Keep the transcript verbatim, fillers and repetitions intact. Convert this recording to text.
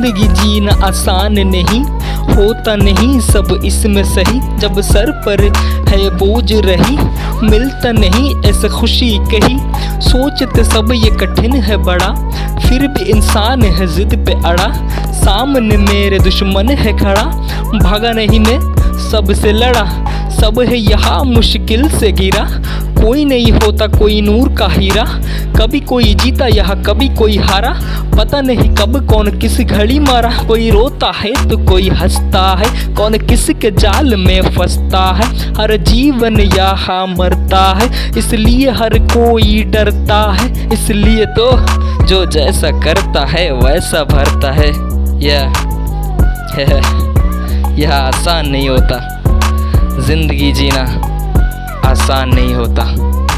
जिंदगी जीना आसान नहीं होता, नहीं सब इसमें सही। जब सर पर है बोझ रही मिलता नहीं ऐसा खुशी कहीं। सोचते सब ये कठिन है बड़ा, फिर भी इंसान है जिद पे अड़ा। सामने मेरे दुश्मन है खड़ा, भागा नहीं मैं सबसे लड़ा। सब है यहाँ मुश्किल से गिरा, कोई नहीं होता कोई नूर का हीरा। कभी कोई जीता यहाँ कभी कोई हारा, पता नहीं कब कौन किस घड़ी मारा। कोई रोता है तो कोई हंसता है, कौन किसके जाल में फंसता है। हर जीवन यहाँ मरता है, इसलिए हर कोई डरता है। इसलिए तो जो जैसा करता है वैसा भरता है। यह यह आसान नहीं होता, जिंदगी जीना आसान नहीं होता।